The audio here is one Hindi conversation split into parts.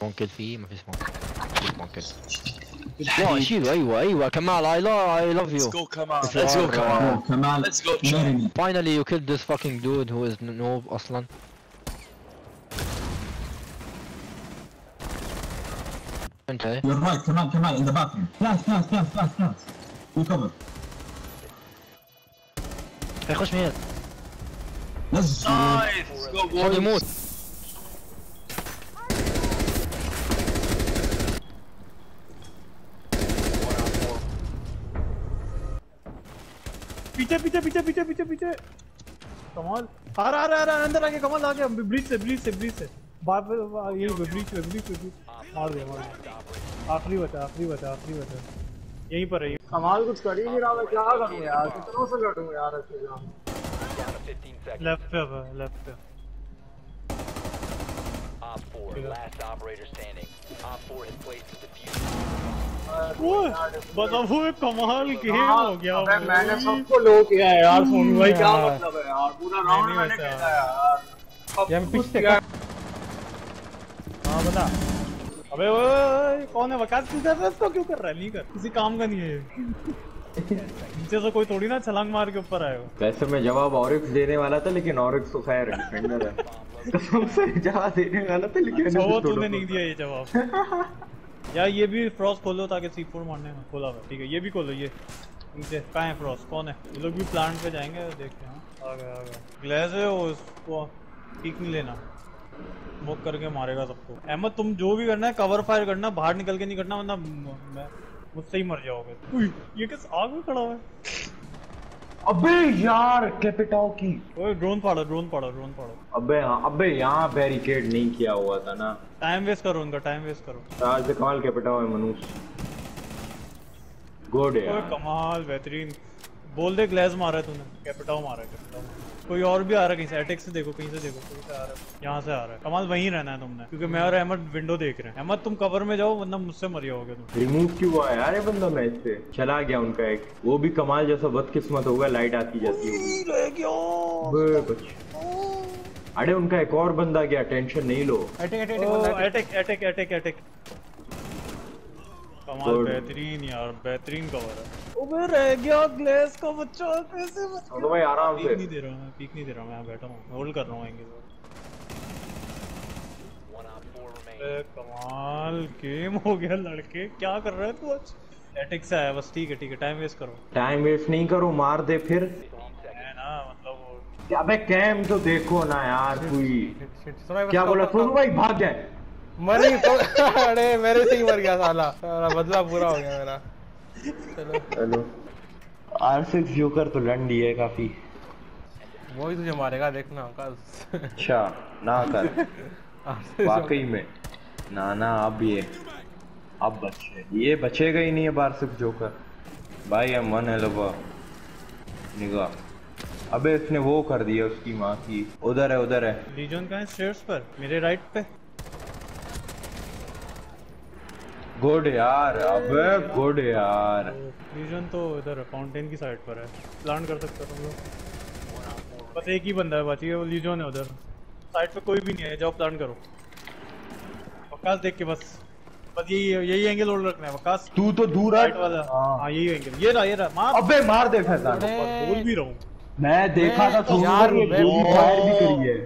ممكن فيه ما في سموك. ممكن. لا شيلوا ايوه كمال I love you. Let's go Kamal. Let's go Kamal. Finally you killed this fucking dude who is noob اصلا. انت ايه؟ You're right, Kamal in the bathroom. Flash. You cover. خش من هنا. Let's go. Nice. Go هو يموت. पीछे कमाल आ रहा अंदर आ गया कमाल आ गया ब्रीच से बाप ये ब्रीच मार दिया आखिरी बचा यहीं पर है कमाल कुछ कर ही नहीं रहा मैं क्या करूं यार कितनों से लड़ूं यार ऐसे लेफ्ट पे Op 4 last operator standing. Op 4 has placed the diffuser. बताओ वो कमाल गेम हो गया मैंने सबको लो किया है यार सोनू भाई क्या मतलब है यार पूरा राउंड मैंने खेला है यार ये पीछे हां बता अबे ओए कौन है वकास किधर है इसको क्यों कर रहा है नहीं कर किसी काम का नहीं है नीचे से कोई थोड़ी ना छलांग मार के ऊपर आएगा वैसे मैं जवाब ऑरिक्स देने वाला था लेकिन ऑरिक्स तो खैर डिफेंडर है कसम से जवाब देने वाला था लेकिन वो तूने नहीं दिया ये जवाब यार ये भी फ्रॉस्ट खोलो ताकि C4 मारने में खोला हुआ ठीक है ये भी खोलो ये नीचे कहाँ है फ्रॉस्ट कौन है ये लोग भी प्लांट पे जाएंगे देखते हैं आ गया ग्लेज है वो उसको पीक नहीं लेना स्मोक करके मारेगा सबको अहमद तुम जो भी करना है कवर फायर करना बाहर निकल के नहीं करना वरना मुझसे ही मर जाओगे ये किस आग में खड़ा हुआ है अबे यार कैपिटाओ की ओए ड्रोन फाड़ो अबे यहाँ बैरिकेड नहीं किया हुआ था ना टाइम वेस्ट करो आज से कमाल कैपिटाओ है मनुष्य गुड यार कमाल बेहतरीन बोल दे ग्लेज मारा है तूने कैपिटाओ मारा है कोई और भी आ रहा है कहीं से अटैक से देखो कहीं से आ रहा है यहाँ से आ रहा है कमाल वहीं रहना है तुमने क्योंकि मैं और अहमद विंडो देख रहे हैं अहमद तुम कवर में जाओ वरना मुझसे मर जाओगे तुम रिमूव क्यों हुआ यार ये बंदा मैच से चला गया उनका एक वो भी कमाल जैसा बदकिस्मत होगा लाइट आती जाती होगी अरे उनका एक और बंदा गया टेंशन नहीं लो अटैक कमाल बेहतरीन यार बेहतरीन कवर है ओबे रह गया ग्लेस का बच्चा कैसे तो भाई आराम से पीक नहीं दे रहा मैं यहाँ बैठा हूँ होल्ड कर रहा हूँ एंगल कमाल गेम हो गया लड़के क्या कर रहा है तू आज एटिक से आया बस ठीक है टाइम वेस्ट नहीं करो मार दे फिर है ना मतलब अबे कैम तो देखो ना यार कोई क्या बोला सोनू भाई भाग जाए मरी तो अरे मेरे से ही मर गया साला बदला पूरा हो गया मेरा चलो R6 जोकर तो लंडी है काफी वो ही तुझे मारेगा देखना कल अच्छा ना कर वाकई में ना अब ये बचेगा ही नहीं है R6 जोकर भाई हम वन है लोगों निगाह अबे इसने वो कर दिया उसकी माँ की उधर है लीजन कहाँ है स्टेयर्स पर मेरे राइट पे गुड यार लीजन तो इधर फाउंटेन की साइड पर है प्लान कर सकते हो तुम लोग बस एक ही बंदा है बाकी वो लीजन है उधर साइड पे कोई भी नहीं है जाओ प्लान करो वकास देख के बस यही एंगल होल्ड रखना है वकास तू तो दूर है वाला हाँ यही एंगल ये रहा मार अबे मार दे फैजान बोल भी रहा हूँ मैं देखा था यार फायर भी करी है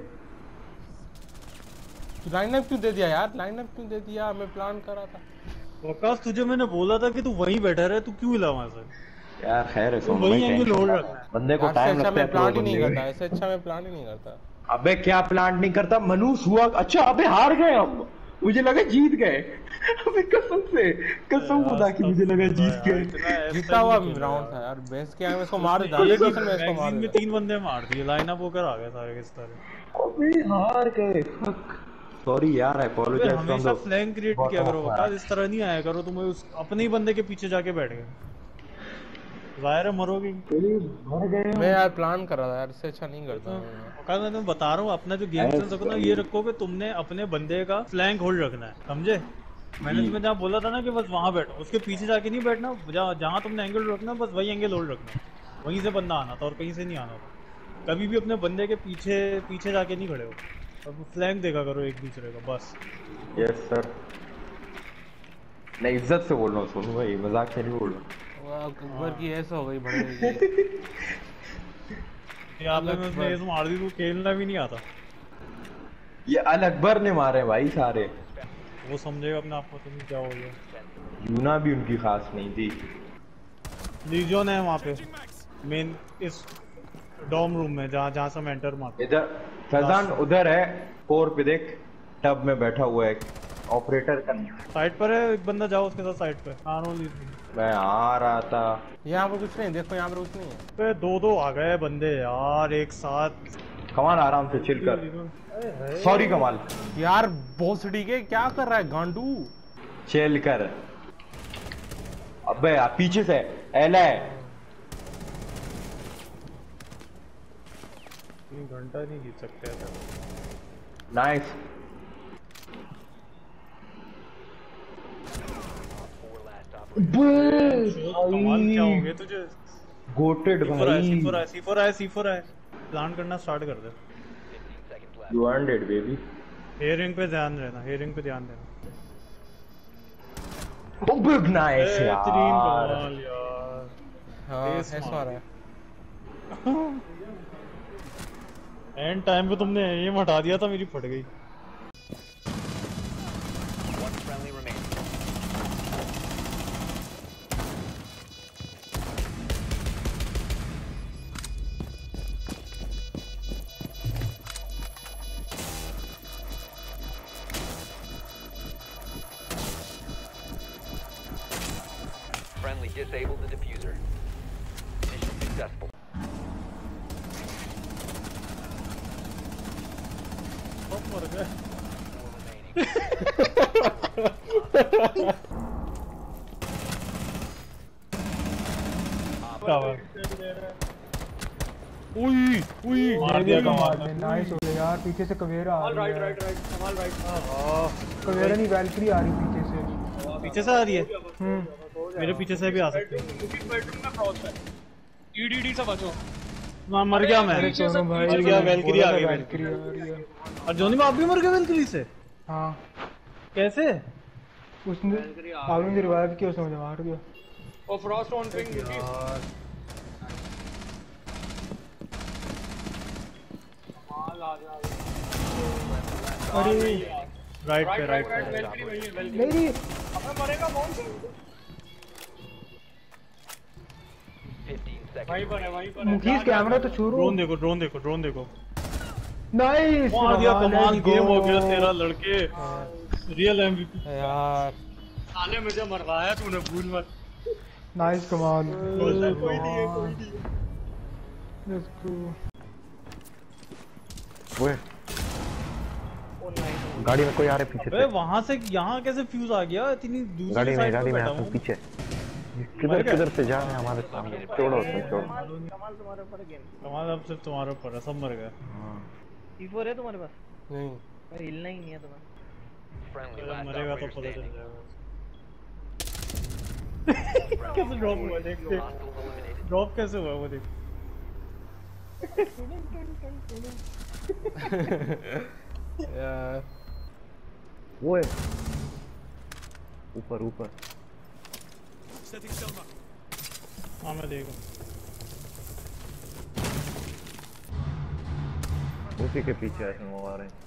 लाइनअप क्यों दे दिया मैं प्लान कर रहा था वकास तुझे मैंने बोला था कि तू वहीं बैठा रहे तू क्यों हिला वहां से यार खैर है सोनू भाई एंगल होल्ड रखना है बंदे को टाइम लगता है मैं प्लान ही नहीं करता ऐसे अच्छा मैं प्लान ही नहीं करता अबे क्या प्लान नहीं करता मनुष्य हुआ अच्छा अबे हार गए हम मुझे लगा जीत गए अबे कसम खुदा की मुझे लगा जीत गए जीता हुआ राउंड था यार बेस के मैं इसको मार देता ये किसन में इसको मार दिया 3 बंदे मार दिए लाइन अप होकर आ गए सारे के सारे अबे हार गए सॉरी यार अपोलोजाइज हमेशा फ्लैंक क्रिएट किया करो वकास इस तरह नहीं आया करो तुम अपने ही बंदे के पीछे जाके बैठ गए जाहिर है मरोगे मैं यार प्लान कर रहा था यार इससे अच्छा नहीं करता वकास मैं तुम्हें बता रहा हूँ अपना जो गेम सेंस रखो ना ये रखो कि तुमने अपने बंदे का फ्लैंक होल्ड रखना है समझे मैंने तुम्हें जहाँ बोला था ना कि बस वहाँ बैठो उसके पीछे जाके नहीं बैठना जहाँ तुमने एंगल रखना बस वही एंगल होल्ड रखना वहीं से बंदा आना था और कहीं से नहीं आना था कभी भी अपने बंदे के पीछे जाके नहीं खड़े हो अब फ्लैंक देखा करो एक दूसरे का बस। Yes sir. नहीं इज्जत से बोल रहा हूँ सोनू भाई, मजाक से नहीं बोल रहा। अकबर की ऐसा हो गई बड़े यहाँ पे मैं स्पेस मार दी, तू खेलना भी नहीं आता। ये अल अकबर ने मारे भाई सारे। वो समझेगा अपने आप को तुम क्या हो गया। यूना भी उनकी खास नहीं थी। लीजन है वहाँ पे मेन इस डॉम रूम में जहाँ से हम एंटर मारते। इधर फैजान उधर है 4 पे देख, टब में बैठा हुआ है ऑपरेटर का। साइड पर है एक बंदा, जाओ उसके साथ साइड पे। मैं आ रहा था। यहाँ पर कुछ नहीं, देखो यहाँ पर कुछ नहीं है। पे दो आ गए बंदे यार एक साथ। कमाल आराम से चिल कर। सॉरी कमाल। यार भोसड़ी के क्या कर रहा है गांडू? चिल कर। अबे यार पीछे से एला है। घंटा नहीं जीत सकते ऐसा। नाइस। कमाल क्या हो गया तुझे? गोटेड भाई। C4 है। प्लान करना स्टार्ट कर दे। You earned it baby। हेयरिंग पे ध्यान देना, हेयरिंग पे ध्यान देना। Oh big nice यार। कमाल यार। हाँ ऐसा आ रहा है। एंड टाइम पे तुमने एम हटा दिया था, मेरी फट गई। One friendly remaining. Friendly disabled the diffuser. Mission successful. मर गए। 4 remaining. मार दिया कमाल। नाइस हो गया यार, पीछे से कवेरा आ रही है। राइट कमाल राइट। कवेरा नहीं वैल्क्री आ रही पीछे से। पीछे से आ रही है। मेरे पीछे से भी आ सकती है। बेडरूम में क्रॉस है। ईडीडी से बचो। मर गया मैं। मर गया, वैल्क्री आ गई। वैल्क्री आ रही है। और जोनी आप भी मर गए वैल्क्री से? हाँ कैसे? उसने आगे से रिवाइव किया, उसने मुझे मार दिया। और फ्रॉस्ट ऑन पिंग यार। माल आ जा। अरे राइट पे वैल्क्री वही है, वैल्क्री। नहीं अबे मरेगा कौन से? 15 seconds. वहीं पर है, वहीं पर है। मुखीस कैमरा तो छोड़ो। ड्रोन देखो। नाइस मार दिया कमाल। गेम हो गया तेरा लड़के। रियल एमवीपी यार साले मुझे मरवाया तूने, भूल मत। नाइस कमाल। कोई नहीं है। Let's go. ओए गाड़ी में कोई आ रहा है पीछे अबे वहां से यहाँ कैसे फ्यूज आ गया? इतनी दूसरी गाड़ी साइड में पे बैठा आप हूँ। पीछे किधर से जा रहे हैं हमारे सामने। छोड़ो छोड़ो। कमाल तुम्हारे ऊपर गेम। कमाल अब सिर्फ तुम्हारे ऊपर है, सब मर गए। C4 है तुम्हारे पास? नहीं भाई हिलना ही नहीं है तुम्हें। Friendly last मरेगा तो operator पता चल standing. जाएगा। कैसे ड्रॉप हुआ देख। Hostiles eliminated. ड्रॉप कैसे हुआ वो देख। यार वो है ऊपर हाँ मैं देखूँ। उसी के पीछे ऐसे वो आ रहे हैं।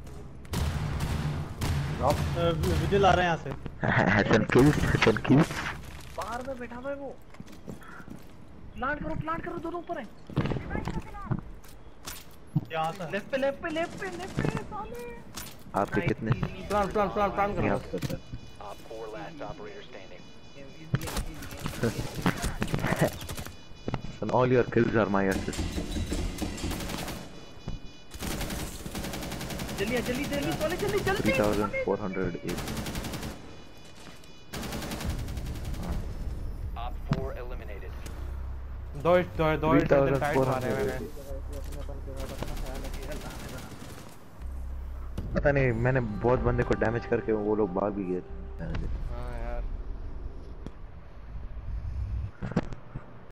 विजिल आ रहे हैं यहाँ से। हसन किल्स बाहर में बैठा हुआ है वो। प्लांट करो दोनों ऊपर है। यहाँ से लेफ्ट पे साले। आपके कितने प्लान करो। Op 4 last operator standing. and all your kills are my assist. जल्दी साले जल्दी 3408 Op 4 eliminated. दो टाइट मारे मैंने। पता नहीं मैंने बहुत बंदे को डैमेज करके वो लोग भाग भी गए।